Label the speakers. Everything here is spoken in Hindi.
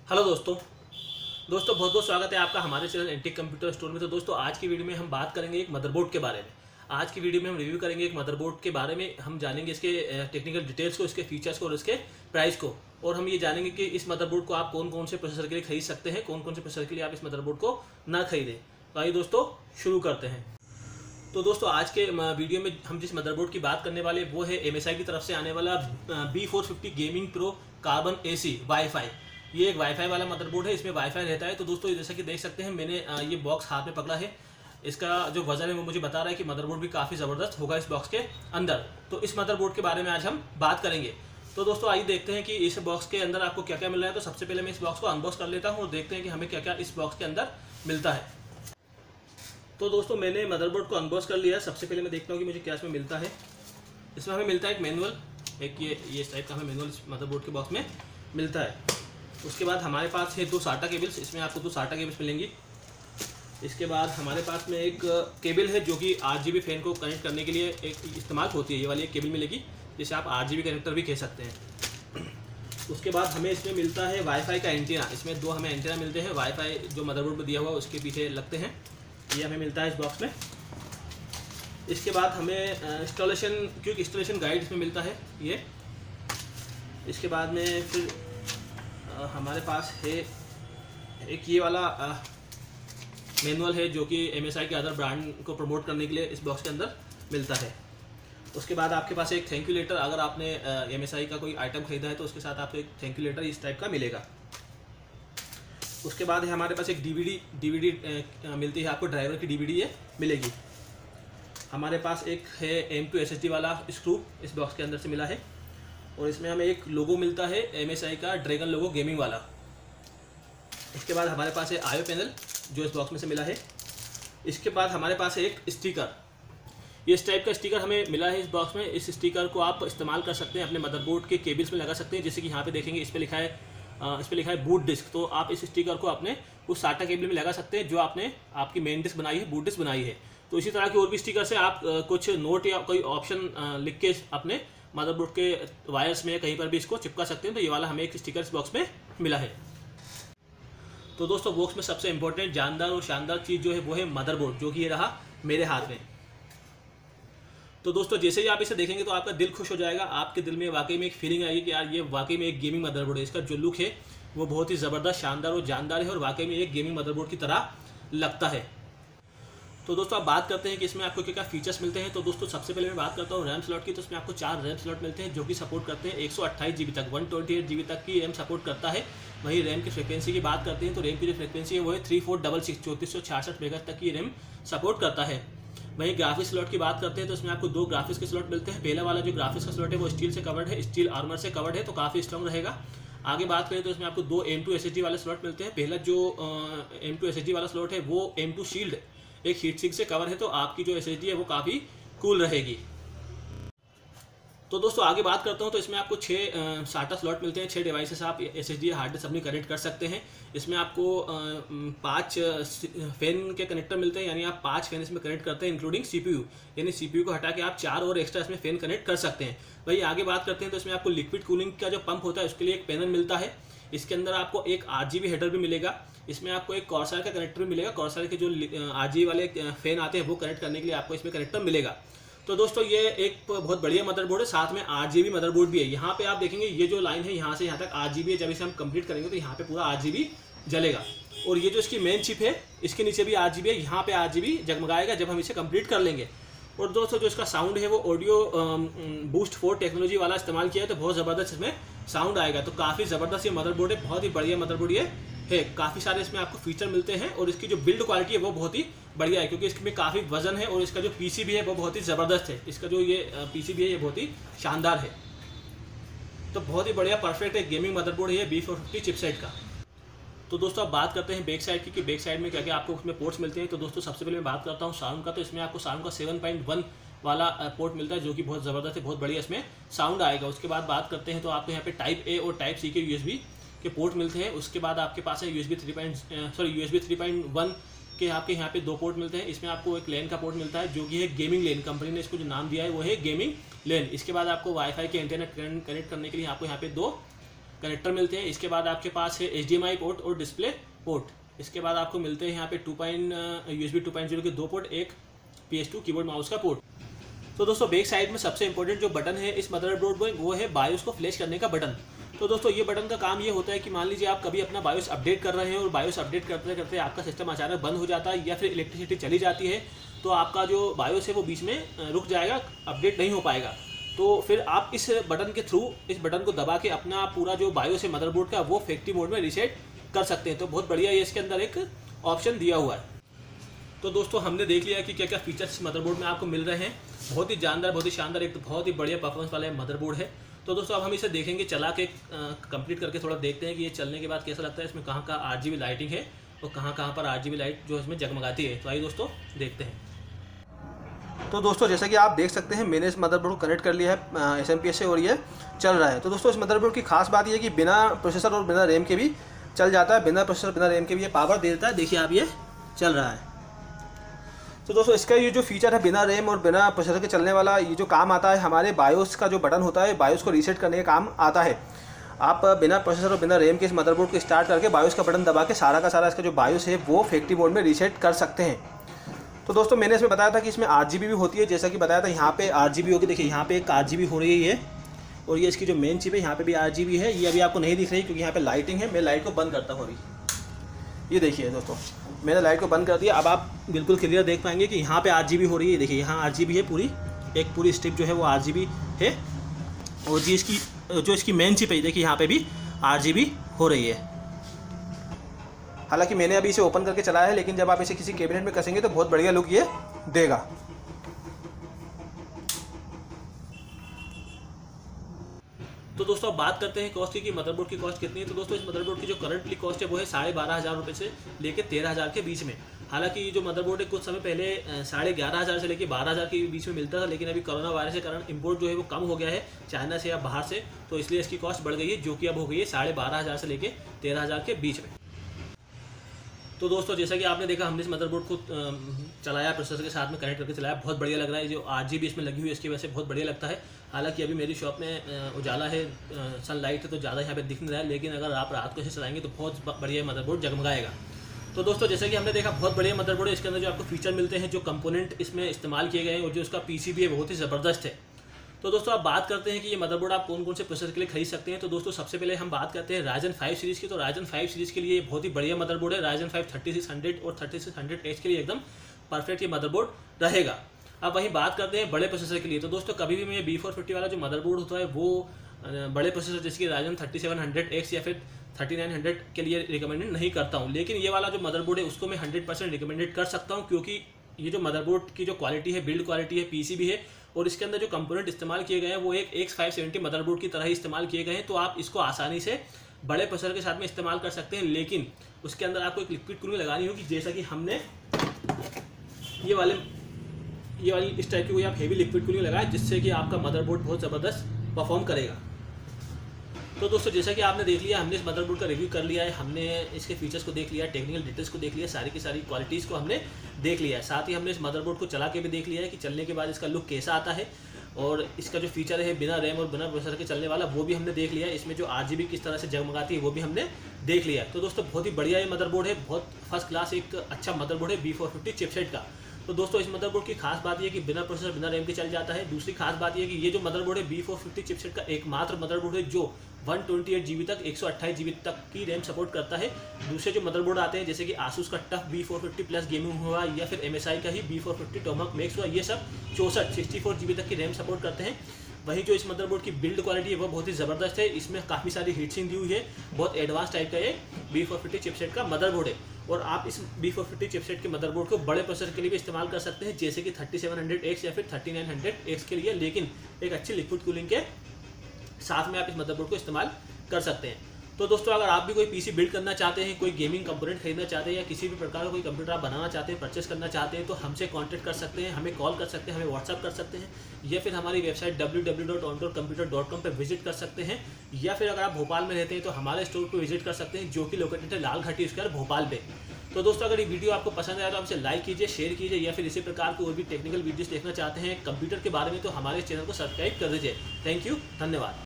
Speaker 1: हेलो दोस्तों बहुत बहुत स्वागत है आपका हमारे चैनल एंटिक कंप्यूटर स्टोर में। तो दोस्तों आज की वीडियो में हम बात करेंगे एक मदरबोर्ड के बारे में। आज की वीडियो में हम रिव्यू करेंगे एक मदरबोर्ड के बारे में। हम जानेंगे इसके टेक्निकल डिटेल्स को, इसके फीचर्स को और इसके प्राइस को। और हम ये जानेंगे कि इस मदरबोर्ड को आप कौन कौन से प्रोसेसर के लिए खरीद सकते हैं, कौन कौन से प्रोसेसर के लिए आप इस मदरबोर्ड को ना खरीदें। तो आइए दोस्तों शुरू करते हैं। तो दोस्तों आज के वीडियो में हम जिस मदरबोर्ड की बात करने वाले वो है MSI की तरफ से आने वाला B450 gaming pro carbon AC WiFi. ये एक वाईफाई वाला मदरबोर्ड है, इसमें वाईफाई रहता है। तो दोस्तों जैसा कि देख सकते हैं, मैंने ये बॉक्स हाथ में पकड़ा है। इसका जो वजन है वो मुझे बता रहा है कि मदरबोर्ड भी काफ़ी ज़बरदस्त होगा इस बॉक्स के अंदर। तो इस मदरबोर्ड के बारे में आज हम बात करेंगे। तो दोस्तों आइए देखते हैं कि इस बॉक्स के अंदर आपको क्या क्या मिल रहा है। तो सबसे पहले मैं इस बॉक्स को अनबॉक्स कर लेता हूँ और देखते हैं कि हमें क्या क्या इस बॉक्स के अंदर मिलता है। तो दोस्तों मैंने मदरबोर्ड को अनबॉक्स कर लिया। सबसे पहले मैं देखता हूँ कि मुझे क्या इसमें मिलता है। इसमें हमें मिलता है एक मैनुअल, एक ये इस टाइप का हमें मैनुअल इस मदरबोर्ड के बॉक्स में मिलता है। उसके बाद हमारे पास है 2 SATA केबल्स, इसमें आपको 2 SATA केबल्स मिलेंगी। इसके बाद हमारे पास में एक केबल है जो कि RGB फैन को कनेक्ट करने के लिए एक इस्तेमाल होती है। ये वाली एक केबल मिलेगी जिसे आप RGB कनेक्टर भी कह सकते हैं। उसके बाद हमें इसमें मिलता है वाईफाई का एंटीना। इसमें 2 हमें एंटीना मिलते हैं। वाईफाई जो मदरबोर्ड में दिया हुआ उसके पीछे लगते हैं, ये हमें मिलता है इस बॉक्स में। इसके बाद हमें इंस्टॉलेशन गाइड इसमें मिलता है ये। इसके बाद में फिर हमारे पास है एक ये वाला मैनुअल है जो कि MSI के अदर ब्रांड को प्रमोट करने के लिए इस बॉक्स के अंदर मिलता है। उसके बाद आपके पास एक थैंक यू लेटर, अगर आपने MSI का कोई आइटम खरीदा है तो उसके साथ आपको एक थैंक यू लेटर इस टाइप का मिलेगा। उसके बाद है हमारे पास एक DVD मिलती है आपको, ड्राइवर की DVD ये मिलेगी। हमारे पास एक है M2 SSD वाला स्क्रू इस बॉक्स के अंदर से मिला है। और इसमें हमें एक लोगो मिलता है MSI का ड्रैगन लोगो गेमिंग वाला। इसके बाद हमारे पास है IO पैनल जो इस बॉक्स में से मिला है। इसके बाद हमारे पास है एक स्टिकर, ये इस टाइप का स्टिकर हमें मिला है इस बॉक्स में। इस स्टिकर को आप इस्तेमाल कर सकते हैं, अपने मदरबोर्ड के केबल्स में लगा सकते हैं। जैसे कि यहाँ पे देखेंगे इस पर लिखा है बूट डिस्क। तो आप इस स्टिकर को अपने उस SATA केबल में लगा सकते हैं जो आपने आपकी मेन डिस्क बनाई है, बूट डिस्क बनाई है। तो इसी तरह के और भी स्टिकर से आप कुछ नोट या कोई ऑप्शन लिख के अपने मदरबोर्ड के वायर्स में कहीं पर भी इसको चिपका सकते हैं। तो ये वाला हमें एक स्टिकर इस बॉक्स में मिला है। तो दोस्तों बॉक्स में सबसे इंपॉर्टेंट, जानदार और शानदार चीज़ जो है वो है मदरबोर्ड, जो कि ये रहा मेरे हाथ में। तो दोस्तों जैसे ही आप इसे देखेंगे तो आपका दिल खुश हो जाएगा। आपके दिल में वाकई में एक फीलिंग आएगी कि यार ये वाकई में एक गेमिंग मदरबोर्ड है। इसका जो लुक है वो बहुत ही ज़बरदस्त, शानदार और जानदार है और वाकई में एक गेमिंग मदरबोर्ड की तरह लगता है। तो दोस्तों आप बात करते हैं कि इसमें आपको क्या क्या फीचर्स मिलते हैं। तो दोस्तों सबसे पहले मैं बात करता हूँ रैम स्लॉट की। तो इसमें आपको 4 रैम स्लॉट मिलते हैं जो कि सपोर्ट करते हैं 128 GB तक, 128 GB तक की रैम सपोर्ट करता है। वहीं रैम की फ्रिक्वेंसी की बात करते हैं तो रैम की जो फ्रिक्वेंसी है वो है 3466, 3466 मेगाहर्ट्ज़ तक की रैम सपोर्ट करता है। वहीं ग्राफिक्स स्लॉट की बात करते हैं तो इसमें आपको 2 ग्राफिक्स के स्लॉट मिलते हैं। पहला वाला जो ग्राफिक्स का स्लॉट है वो स्टील से कवर्ड है, स्टील आर्मर से कवर्ड है, तो काफ़ी स्ट्रॉन्ग रहेगा। आगे बात करें तो इसमें आपको 2 M2 SSD वाले स्लॉट मिलते हैं। पहला जो M2 SSD वाला स्लॉट है वो M2 शील्ड एक हीट सिंक से कवर है, तो आपकी जो SSD है वो काफ़ी कूल रहेगी। तो दोस्तों आगे बात करता हूँ तो इसमें आपको 6 SATA स्लॉट मिलते हैं। 6 डिवाइसेस आप SSD हार्ड डिस्क अपनी कनेक्ट कर सकते हैं। इसमें आपको 5 फैन के कनेक्टर मिलते हैं, यानी आप 5 फैन इसमें कनेक्ट करते हैं इंक्लूडिंग CPU, यानी CPU को हटा के आप 4 और एक्स्ट्रा इसमें फैन कनेक्ट कर सकते हैं। वही आगे बात करते हैं तो इसमें आपको लिक्विड कूलिंग का जो पंप होता है उसके लिए एक पैनल मिलता है। इसके अंदर आपको एक RGB हेडर भी मिलेगा। इसमें आपको एक कॉर्सर का कनेक्टर भी मिलेगा। कॉर्सर के जो RGB वाले फैन आते हैं वो कनेक्ट करने के लिए आपको इसमें कनेक्टर मिलेगा। तो दोस्तों ये एक बहुत बढ़िया मदरबोर्ड है, साथ में RGB मदरबोर्ड भी है। यहाँ पे आप देखेंगे ये जो लाइन है यहाँ से यहाँ तक RGB है। जब इसे हम कंप्लीट करेंगे तो यहाँ पे पूरा RGB जलेगा। और ये जो इसकी मेन चिप है इसके नीचे भी RGB है, यहाँ पे RGB जगमगाएगा जब हम इसे कंप्लीट कर लेंगे। और दोस्तों जो इसका साउंड है वो ऑडियो बूस्ट 4 टेक्नोलॉजी वाला इस्तेमाल किया है, तो बहुत ज़बरदस्त इसमें साउंड आएगा। तो काफ़ी ज़बरदस्त ये मदरबोर्ड है, बहुत ही बढ़िया मदरबोर्ड ये है। काफ़ी सारे इसमें आपको फीचर मिलते हैं और इसकी जो बिल्ड क्वालिटी है वो बहुत ही बढ़िया है, क्योंकि इसमें काफ़ी वजन है। और इसका जो PCB है वो बहुत ही ज़बरदस्त है। इसका जो ये PCB है ये बहुत ही शानदार है। तो बहुत ही बढ़िया परफेक्ट एक गेमिंग मदरबोर्ड है ये B450 चिपसेट का। तो दोस्तों अब बात करते हैं बैक साइड की, कि बैक साइड में क्या क्या आपको उसमें पोर्ट्स मिलते हैं। तो दोस्तों सबसे पहले मैं बात करता हूँ साउंड का। तो इसमें आपको साउंड का 7.1 वाला पोर्ट मिलता है जो कि बहुत ज़बरदस्त है, बहुत बढ़िया इसमें साउंड आएगा। उसके बाद बात करते हैं तो आपको यहाँ पे टाइप A और टाइप C के USB के पोर्ट मिलते हैं। उसके बाद आपके पास है USB 3.1 के आपके यहाँ पे 2 पोर्ट मिलते हैं। इसमें आपको एक लैन का पोर्ट मिलता है जो कि है गेमिंग लैन, कंपनी ने इसको जो नाम दिया है वो है गेमिंग लैन। इसके बाद आपको वाईफाई के एंटीना कनेक्ट करने के लिए आपको यहाँ पे 2 कनेक्टर मिलते हैं। इसके बाद आपके पास है HDMI पोर्ट और डिस्प्ले पोर्ट। इसके बाद आपको मिलते हैं यहाँ पे USB 2.0 के 2 पोर्ट, एक PS2 कीबोर्ड माउस का पोर्ट। तो दोस्तों बैक साइड में सबसे इंपॉर्टेंट जो बटन है इस मदरबोर्ड में वो है बायोस को फ्लैश करने का बटन। तो दोस्तों ये बटन का काम ये होता है कि मान लीजिए आप कभी अपना बायोस अपडेट कर रहे हैं और बायोस अपडेट करते करते आपका सिस्टम अचानक बंद हो जाता है या फिर इलेक्ट्रिसिटी चली जाती है, तो आपका जो बायोस है वो बीच में रुक जाएगा, अपडेट नहीं हो पाएगा। तो फिर आप इस बटन के थ्रू, इस बटन को दबा के अपना पूरा जो बायोस है मदरबोर्ड का वो फैक्ट्री मोड में रीसेट कर सकते हैं। तो बहुत बढ़िया ये इसके अंदर एक ऑप्शन दिया हुआ है। तो दोस्तों हमने देख लिया कि क्या क्या फीचर्स मदरबोर्ड में आपको मिल रहे हैं। बहुत ही जानदार, बहुत ही शानदार, एक बहुत ही बढ़िया परफॉर्मेंस वाला मदरबोर्ड है। तो दोस्तों अब हम इसे देखेंगे, चला के कंप्लीट करके थोड़ा देखते हैं कि ये चलने के बाद कैसा लगता है, इसमें कहाँ कहाँ RGB लाइटिंग है और कहाँ कहाँ पर RGB लाइट जो इसमें जगमगाती है। तो आइए दोस्तों देखते हैं।
Speaker 2: तो दोस्तों जैसा कि आप देख सकते हैं मैंने इस मदरबोर्ड को कनेक्ट कर लिया है SMP से और ये चल रहा है। तो दोस्तों इस मदरबोर्ड की खास बात ये है कि बिना प्रोसेसर और बिना रैम के भी चल जाता है, बिना प्रोसेसर बिना रैम के भी ये पावर दे देता है। देखिए आप, ये चल रहा है। तो दोस्तों इसका ये जो फीचर है बिना रैम और बिना प्रोसेसर के चलने वाला, ये जो काम आता है हमारे बायोस का जो बटन होता है, बायोस को रीसेट करने का काम आता है। आप बिना प्रोसेसर और बिना रैम के इस मदरबोर्ड को स्टार्ट करके बायोस का बटन दबा के सारा का सारा इसका जो बायोस है वो फैक्ट्री मोड में रीसेट कर सकते हैं। तो दोस्तों मैंने इसमें बताया था कि इसमें RGB भी होती है, जैसा कि बताया था यहाँ पे RGB होगी। देखिए यहाँ पे एक RGB हो रही है और ये इसकी जो मेन चिप है यहाँ पे भी RGB है। ये अभी आपको नहीं दिख रही क्योंकि यहाँ पे लाइटिंग है। मैं लाइट को बंद करता हूँ अभी। ये देखिए दोस्तों मैंने लाइट को बंद कर दिया। अब आप बिल्कुल क्लियर देख पाएंगे कि यहाँ पे RGB हो रही है। देखिए यहाँ RGB है, पूरी एक पूरी स्ट्रिप जो है वो RGB है। और जी इसकी मेन चिप है, देखिए यहाँ पे भी RGB हो रही है। हालांकि मैंने अभी इसे ओपन करके चलाया है, लेकिन जब आप इसे किसी कैबिनेट में कसेंगे तो बहुत बढ़िया लुक ये देगा।
Speaker 1: तो दोस्तों अब बात करते हैं कॉस्ट की मदरबोर्ड की कॉस्ट कितनी है। तो दोस्तों इस मदरबोर्ड की जो करंटली कॉस्ट है वो है 12,500 रुपये से लेकर 13,000 के बीच में। हालांकि ये जो मदरबोर्ड है कुछ समय पहले 11,500 से लेकर 12,000 के बीच में मिलता था, लेकिन अभी कोरोना वायरस के कारण इंपोर्ट जो है वो कम हो गया है चाइना से या बाहर से, तो इसलिए इसकी कॉस्ट बढ़ गई है, जो कि अब हो गई है 12,500 से लेकर 13,000 के बीच में। तो दोस्तों जैसा कि आपने देखा, हमने इस मदरबोर्ड को चलाया, प्रोसेसर के साथ में कनेक्ट करके चलाया, बहुत बढ़िया लग रहा है। जो RGB इसमें लगी हुई है इसकी वजह से बहुत बढ़िया लगता है। हालांकि अभी मेरी शॉप में उजाला है, सनलाइट है, तो ज़्यादा यहाँ पे दिख नहीं रहा है, लेकिन अगर आप रात को इसे चलाएंगे तो बहुत बढ़िया मदरबोर्ड जगमगाएगा। तो दोस्तों जैसा कि हमने देखा, बहुत बढ़िया मदरबोर्ड है। इसके अंदर जो आपको फीचर मिलते हैं, जो कंपोनेंट इसमें इस्तेमाल किए गए हैं और जो उसका PCB है बहुत ही ज़बरदस्त है। तो दोस्तों आप बात करते हैं कि ये मदरबोर्ड आप कौन कौन से प्रोसेसर के लिए खरीद सकते हैं। तो दोस्तों सबसे पहले हम बात करते हैं RYZEN 5 सीरीज़ की। तो RYZEN 5 सीरीज़ के लिए बहुत ही बढ़िया मदरबोर्ड है। RYZEN 5 3600 और 3600H के लिए एकदम परफेक्ट ये मदरबोर्ड रहेगा। अब वहीं बात करते हैं बड़े प्रोसेसर के लिए। तो दोस्तों कभी भी मैं B450 वाला जो मदरबोर्ड होता है वो बड़े प्रोसेसर जैसे कि RYZEN 3700X या फिर 3900 के लिए रिकमेंडेड नहीं करता हूँ, लेकिन ये वाला जो मदरबोर्ड है उसको मैं 100% रिकमेंडेड कर सकता हूँ, क्योंकि ये जो मदरबोर्ड की जो क्वालिटी है, बिल्ड क्वालिटी है, PCB है और इसके अंदर जो कंपोनेंट इस्तेमाल किए गए हैं वो एक X570 मदरबोर्ड की तरह ही इस्तेमाल किए गए हैं। तो आप इसको आसानी से बड़े प्रोसेसर के साथ में इस्तेमाल कर सकते हैं, लेकिन उसके अंदर आपको एक लिक्विड कूलिंग लगानी होगी, जैसा कि हमने ये वाली इस टाइप की कोई आप हेवी लिक्विड कूलिंग लगाए, जिससे कि आपका मदरबोर्ड बहुत ज़बरदस्त परफॉर्म करेगा। तो दोस्तों जैसा कि आपने देख लिया, हमने इस मदरबोर्ड का रिव्यू कर लिया है, हमने इसके फीचर्स को देख लिया, टेक्निकल डिटेल्स को देख लिया, सारी की सारी क्वालिटीज़ को हमने देख लिया है। साथ ही हमने इस मदरबोर्ड को चला के भी देख लिया है कि चलने के बाद इसका लुक कैसा आता है, और इसका जो फीचर है बिना रैम और बिना प्रोसेसर के चलने वाला वो भी हमने देख लिया है। इसमें जो RGB किस तरह से जगमगाती है वो भी हमने देख लिया है। तो दोस्तों बहुत ही बढ़िया ये मदरबोर्ड है, बहुत फर्स्ट क्लास एक अच्छा मदरबोर्ड है B450 चिपसेट का। तो दोस्तों इस मदरबोर्ड की खास बात ये है कि बिना प्रोसेसर बिना रैम के चल जाता है। दूसरी खास बात ये है कि ये जो मदरबोर्ड है B450 चिपसेट का एकमात्र मदरबोर्ड है जो 128 GB तक 128 GB तक की रैम सपोर्ट करता है। दूसरे जो मदरबोर्ड आते हैं जैसे कि आसूस का टफ B450 प्लस गेमिंग हुआ या फिर MSI का ही B450 टोमहॉक मैक्स हुआ, ये सब 64 GB तक की रैम सपोर्ट करते हैं। वहीं जो इस मदरबोर्ड की बिल्ड क्वालिटी है वो बहुत ही ज़बरदस्त है, इसमें काफ़ी सारी हीट सिंक दी हुई है, बहुत एडवांस टाइप का ये B450 चिपसेट का मदरबोर्ड है। और आप इस B450 चिपसेट के मदरबोर्ड को बड़े प्रोसेसर के लिए भी इस्तेमाल कर सकते हैं, जैसे कि 3700X या फिर 3900X के लिए, लेकिन एक अच्छी लिक्विड कूलिंग के साथ में आप इस मदरबोर्ड को इस्तेमाल कर सकते हैं। तो दोस्तों अगर आप भी कोई PC बिल्ड करना चाहते हैं, कोई गेमिंग कंपोनेंट खरीदना चाहते हैं या किसी भी प्रकार का कोई कंप्यूटर आप बनाना चाहते हैं, परचेस करना चाहते हैं, तो हमसे कांटेक्ट कर सकते हैं, हमें कॉल कर सकते हैं, हमें व्हाट्सअप कर सकते हैं, या फिर हमारी वेबसाइट www.ontourcomputer.com पर विजिट कर सकते हैं, या फिर अगर आप भोपाल में रहते हैं तो हमारे स्टोर को विजिट कर सकते हैं, जो कि लोकेटेड है लालघाटी स्क्वायर भोपाल पे। तो दोस्तों अगर ये वीडियो आपको पसंद आया तो आप इसे लाइक कीजिए, शेयर कीजिए, या फिर इसी प्रकार की और भी टेक्निकल वीडियोस देखना चाहते हैं कंप्यूटर के बारे में तो हमारे चैनल को सब्सक्राइब कर दीजिए। थैंक यू, धन्यवाद।